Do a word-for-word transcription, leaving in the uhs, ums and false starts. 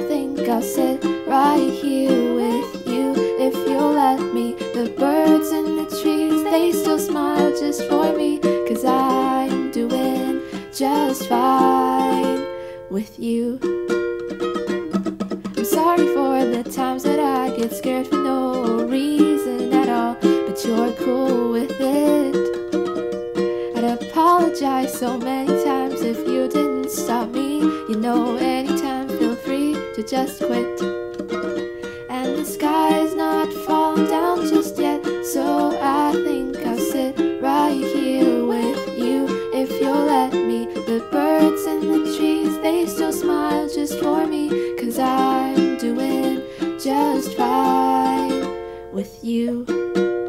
think I'll sit right here with you if you'll let me. The birds in the trees, they still smile just for me, 'cause I'm doing just fine with you. I'm sorry for the times that I get scared for no reason at all, but you're cool with it. I'd apologize so many times if you didn't stop me. You know, anytime, feel free to just quit. And the sky's not falling down just yet, so I think I'll sit right here with you if you'll let me. The birds in the trees, they still smile just for me, 'cause I'm doing just fine with you.